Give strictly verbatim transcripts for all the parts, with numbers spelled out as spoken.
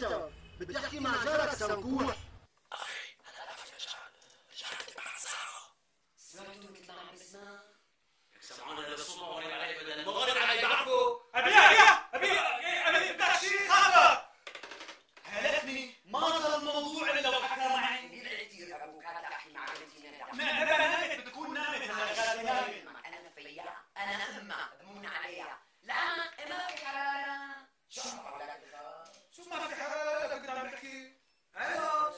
انت بدي احكي مع جارك سنكوح. اخي انا افهم يا جار، جارك بعد ساعه. سمعتوا مثل ما عم بسمع؟ سمعونا للصوت وغير علي بدل مغرب علي بعرفه. ابي ابي ابي ابي بدك شيء خاطر. هلكني ما ضل الموضوع الا لو حكى معي. يدعي كثير ابوك هلا احكي مع بنتي نادى. ما نامت بتكون نامت هلا نامت. انا فيا انا امها بمون عليها. لا ما في حراره. شو عليك شو ما في حراره كنت عم بحكي؟ الو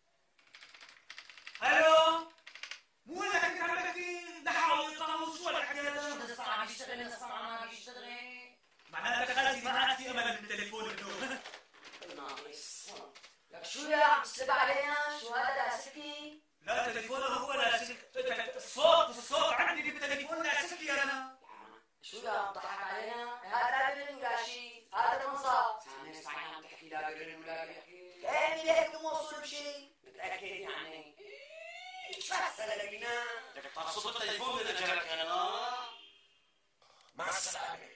الو مو انا كنت عم بحكي؟ لا حول ولا شو الحكي هذا؟ الصعب يشتغل الصعب ما بيشتغل. معناتها خالتي ما عاد في امل بالتليفون بدون. ناقص. لك شو يا عم تسلب علينا؟ شو هذا لاسلكي؟ لا تليفون هو لاسلك. الصوت الصوت عندي بالتليفون لاسلكي انا. شو يا عم تضحك علينا؟ هذا لا بنقاشي، هذا منصب. سامي صحيح عم تحكي لا برن ولا بيحكي. ايه ليك موصل بشيء؟ متأكد يعني؟ شو هالسلامينا؟ بدك تقصد التليفون من اجلك انا. مع السلامه.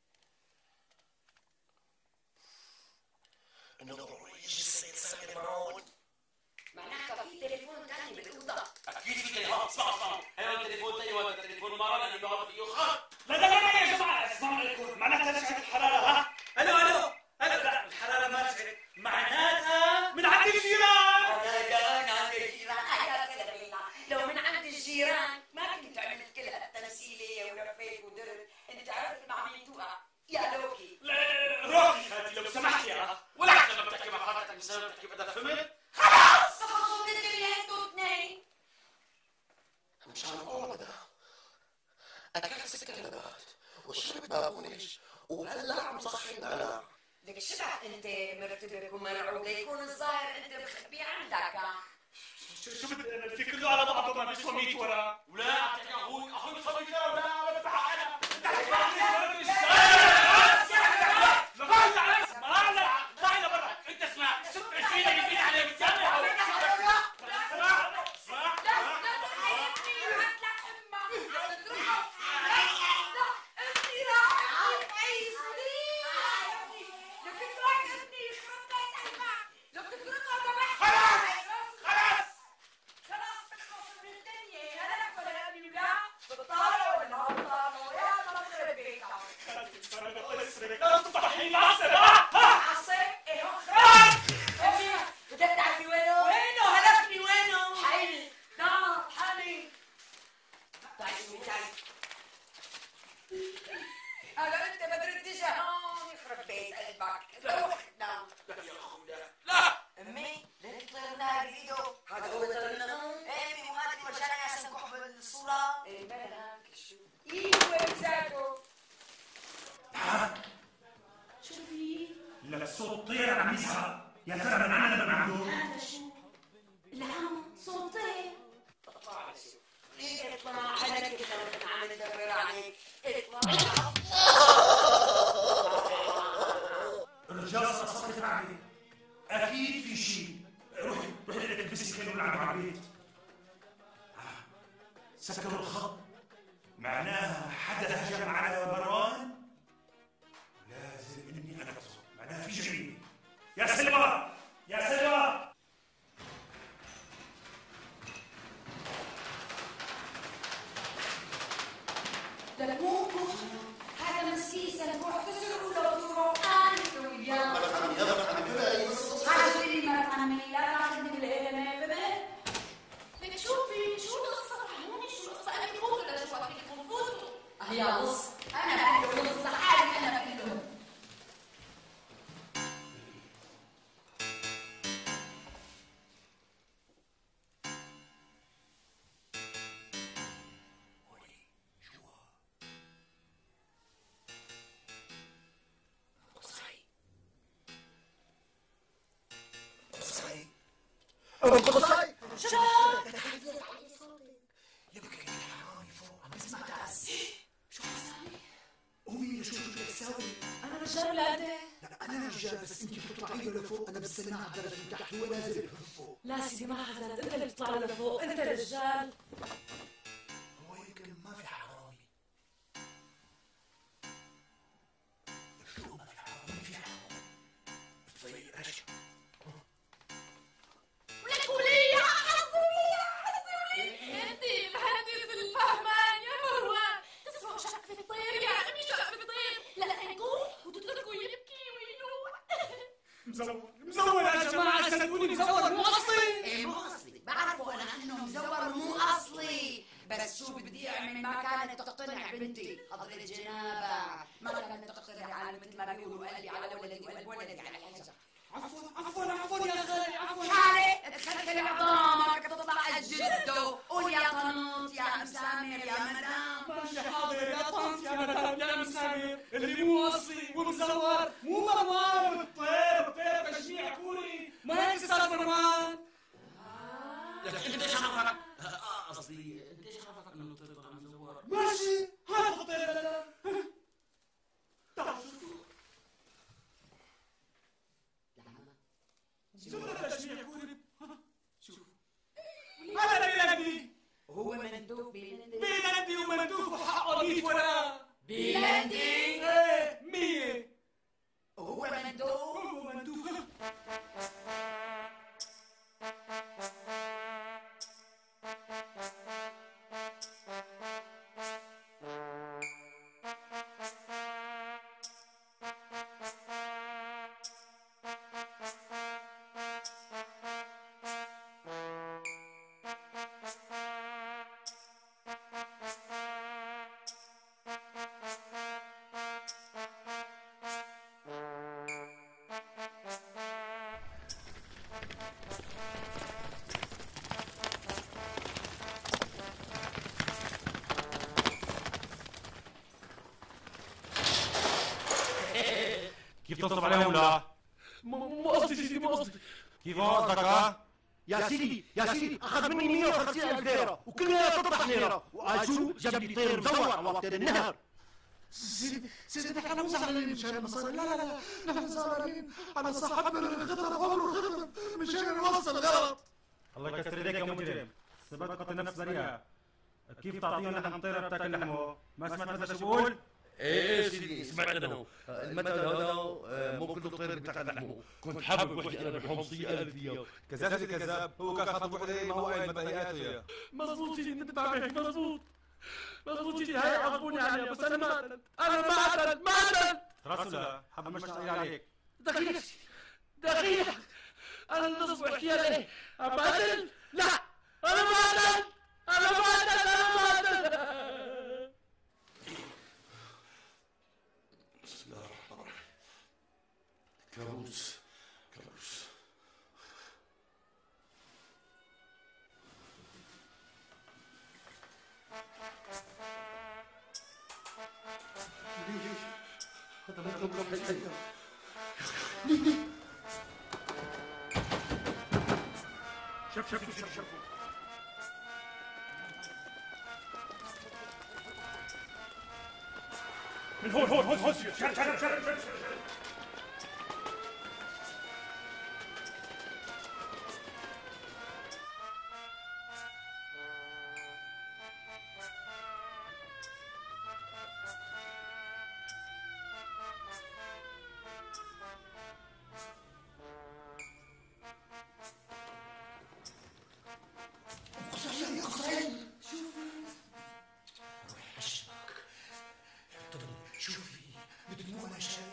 انه ضروري يجي السيد سامي معون. معناتها في تليفون ثاني بالاوضه. اكيد في تليفون. اسمع اسمع هي التليفون ثاني وهذا التليفون ما انا بعرف فيه خط. لا لا لا يا جماعه اسمعوا عليكم. معناتها رجعت الحراره ها؟ الو الو الو لا الحراره ما رجعت. معناتها من عند الجيران. انا عند الجيران. يا سلامينا لو من عند الجيران ما كنت عملت كل هالتمثيليه ولفيت ودرت. انت عرفت مع مين توقع يا لوكي. روحي خالتي لو سمحت يا ولا حتى لما بتحكي مع حضرتك بسبب بتحكي بدك فهمت؟ خلاص خلصوا من الدنيا انتوا اثنين. مشان الله اكلت سكريات وشربت بابونج وهلا عم صحينا انا. لك شبح انت مرتبك ومرعوب ليكون الظاهر انت مخبي عندك. شو شو بدي في كله على بعضه ما بيسوى مية ورا. ولا اعطيك اخوي اخوي بتصلي كده ولا ولا بتحق انا. انت طلعنا برا. انت اسمع فينا يفيد عليه بتسمع. لا صوت طير عم يزعق. يا ترى من عنا من عنده؟ هذا شو؟ العم صوت طير. اطلع على كده وانا عم ندبر عليك. اطلع. الرجال صفت معي. اكيد في شيء. روحي روحي لك البسي كانوا عنده على البيت. سكروا الخط. معناها حدا هجم على مروان. لازم اني انا بصوت. معناها في جريمه. يا سلوى يا سلوى. لك مو كوخ هذا مسيسه نروح تسرقوا لو تروح انا وياه. هذا اللي مرت عمي لا تاخذني بالهلمه فهمت؟ لك شوفي شو القصه فهموني شو القصه. انا بفوت ولا شو فيكم فوتوا. هي نص انا بقول نص حالي انا بقول. قصاي شو؟ يبقى حرامي فوق عم بسمع تعس. شو قصاي؟ قومي شو شو بدك تساوي؟ انا رجال ولا انت؟ لا انا رجال بس انت بتطلعي لفوق. انا بالسماعه على الدرجه من تحت هو نازل فوق. لا سيدي ما حزنت انت اللي بتطلع لفوق. انت رجال. هو يمكن ما في حرامي. شو ما في حرامي؟ في حرامي. بتضيق اشياء. مزور مزور يا جماعة، صدقوني مزور مو أصلي. ايه مو اصلي، بعرفه انا انه مزور مو اصلي، بس شو بدي اعمل؟ ما كانت تقتنع بنتي حضرة جنابة، ما كانت تقتنع على مثل ما بيقولوا قلبي على ولدي وقلب ولدي على الحجر. عفوا عفوا عفوا يا خالي، عفوا. حالي تخلي عظامك تطلع جده، قول يا طنط يا ام سامر يا مدام. ماشي حاضر يا طنط يا مدام يا ام سامر، اللي مو اصلي ومزور مو مروان الطير، طير تشجيع كوري، ما هيك استاذ مروان؟ لكن انت ايش عرفك؟ اه قصدي انت ايش عرفك انه الطير طلع مزور؟ ماشي هذا الطير. لا لا تعال شوفوا شوفوا تشجيع كوري. شوفوا هذا بيلندي، هو مندوب بيلندي بيلندي ومندوب وحقه مية ورقة. بيلندي ايه مية. هو مندوب هو مندوب. كيف تصرف عليهم لا؟ مو قصدي سيدي، مو قصدي. كيف ما قصدك ها؟ يا سيدي يا سيدي اخذ مني مية وخمسين الف ليره وكلها تطرح ليره، وقال شو جاب لي طير مزور على طير النهر. سيدي سيدي نحن مو زعلانين مشان المصاري، لا لا لا، نحن زعلانين على صاحبنا اللي خطف عمره خطف مشان نوصل غلط. الله يكسر ايديك يا مجرم، سبب قتل نفس بريئة. كيف تعطينا نحن طيرة بتاكل لحمه؟ ما سمعت هذا شو بقول؟ ايه سيدي سمعت انا المثل هذا مو كل طير بتاكل لحمه، كنت حابب وحدي انا بالحمصيه قالت لي كذاب سيدي كذاب، هو كان خاطب وحده ما هو قايل مباهياته. مظبوط سيدي، انت بعمل مظبوط مظبوط سيدي، هاي عاقبوني عليها بس انا ما قتلت، انا ما قتلت ما قتلت. رسول حب مش تقيل عليك. دقيقة دقيقة، انا اللي نصب احكيها ليه؟ ابادل؟ لا انا ما قتلت، انا ما قتلت، انا ما قتلت. بسم الله الرحمن الرحيم. كابوس كابوس. شوف شوف شوف شوف من هون هون هون هون شرب شرب شرب شرب. قصي قصي شوفي بدي مو انا شايف.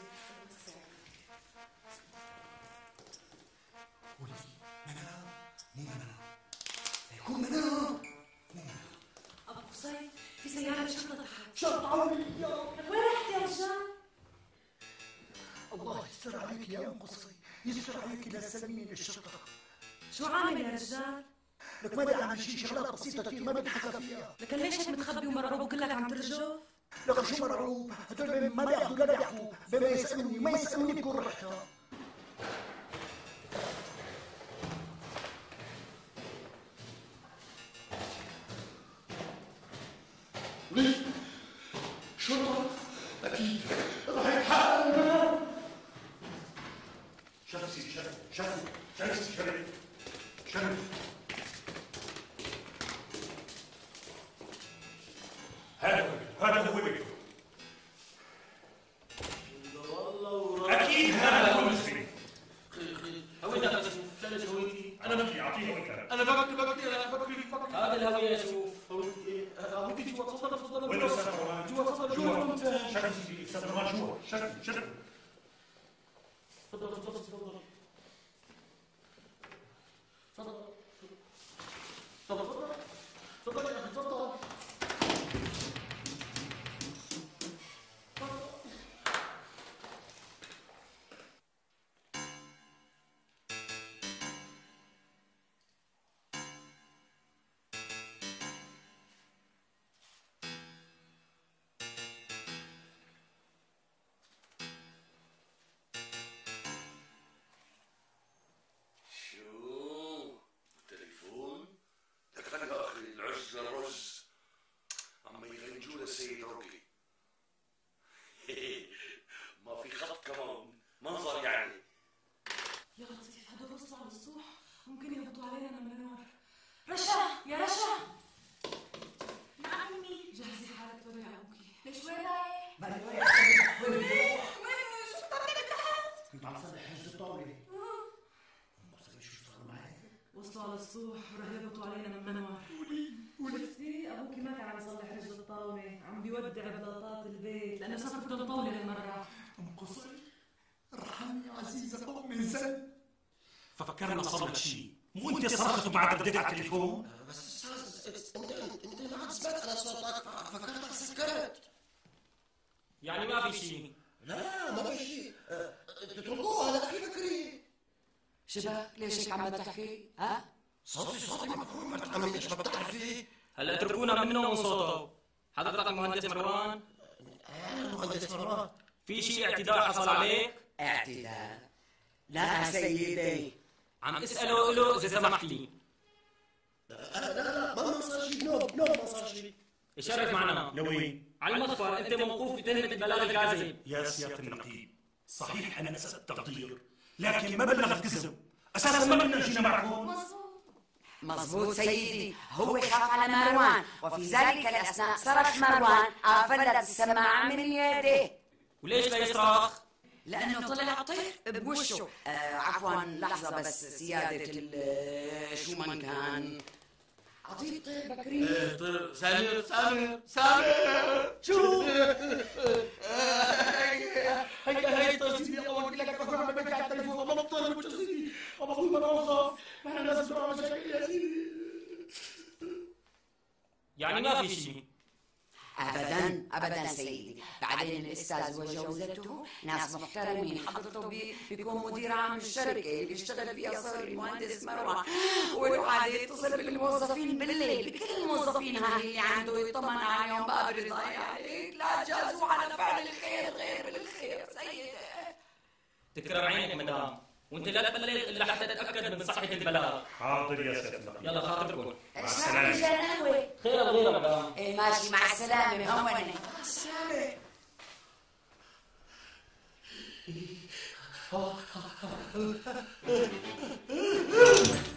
قولي منام مو منام، يكون منام مو منام. ابو قصي في سيارة شرطة تحت. شرط عربي لك وين رحت يا رجال؟ الله يستر عليك يا ام قصي، يستر عليك لا تسلميني للشرطة. شو عامل يا رجال؟ لك ما بدي اعمل شيء، شغلات بسيطة كثير ما بدي حكى فيها. لكن ليش هيك متخبي ومرعوب وكلك عم ترجف؟ لك شو مرعوب؟ هدول ما بياخذوا لا بيحكوا، بما يسألوني ما يسألوني بكون رحتها. ليه؟ شرطة؟ أكيد راح يتحقق. شرف سيدي شرف شرف شرف شرف شرف. هذا هذا هو بيته. أكيد هذا هو المسلم. هويتك يا شوف، شلت هويتي. أنا بكي أعطيه هو الكلام. انا ببكي ببكي انا ببكي ببكي. هذا الهوية شوف هويتي ايه؟ هويتي جوا، تفضل تفضل. وين أستاذ مروان؟ جوا تفضل جوا. جوا. شرف سيدي أستاذ مروان جوا. شرف شرف. تفضل تفضل تفضل. السيد رقي. ما في خط كمان، منظر يعني. يا لطيف هدول وصلوا على السطوح، ممكن يهبطوا علينا من النار. رشا يا رشا. نعم أمي. جهزي حالك توري يا أبوكي. ليش وين رايح؟ ما أنا وين؟ وين؟ وين؟ شو بتعمل تحت؟ كنت عم صلح حجة الطاولة. ما بصير شو صار معك؟ وصلوا على السطوح ورح يهبطوا علينا من منور. شفتي ابوكي ما كان عم يصلح رجل الطاوله، عم بيودع بلاطات البيت لانه صار بده الطاوله هالمره. ام قصي ارحمي عزيزة ام انسان. فكرنا صار لك شيء، مو انت صرخت وبعد رديت على التليفون؟ بس استاذ انت انت ما عم تسمعت على صوتك فكرتك سكرت. يعني ما في شيء؟ لا ما في شيء، تتركوها هلا في فكري. شبك ليش هيك عم تحكي؟ ها؟ صوتي صوتي مفهوم، ما تعمل مش ما بتعرفي. هلا اتركونا منه ومن صوته. حضرتك المهندس مروان؟ انا مهندس مروان. في شيء اعتداء حصل عليك؟ اعتداء؟ لا سيدي. عم اساله له اذا سمحت لي. لا لا ما صار شيء، نوب نوب ما صار شيء. اشرف معنا. لوين؟ على المخفر، انت موقوف بتهمه البلاغ الكاذب. يا سيادة النقيب، صحيح أنا أسأت تقدير، لكن ما بلغت كذب، أساسا ما بدنا جينا معكم. مظبوط سيدي، هو خاف على مروان، وفي ذلك الأثناء صرخ مروان فلت السماعة من يده. وليش لا يصرخ؟ لأنه طلع طير بوشه. آه عفوا لحظة بس سيادة شو من كان. أعطيه طير بكري. طير سامر سامر سامر شو؟ هيا هيا تسيدي اول لك اخوي عم بحكي على التليفون ما بطل بتسيدي ابو اخوي ما بخاف احنا لازم نسمع مشاكل يا سيدي. يعني ما في شيء؟ أبدا أبدا سيدي، بعدين الأستاذ وجوزته ناس محترمين، حضرته بي بيكون مدير عام الشركة اللي بيشتغل فيها صار المهندس مروان، وله عادة يتصل بالموظفين بالليل، بكل الموظفين هاي اللي عنده يطمن عليهم بقى برضا يعني، لا جازوا على فعل الخير غير بالخير سيدي. تكرم عينك مدام، وانت لا تبلغ الا حتى تتاكد من صحه البلاغ. حاضر يا سيادة النقيب. يلا خاطركم. مع السلامة. خير غير مدام. إيه ماشي مع السلامة مهونة. مع السلامة.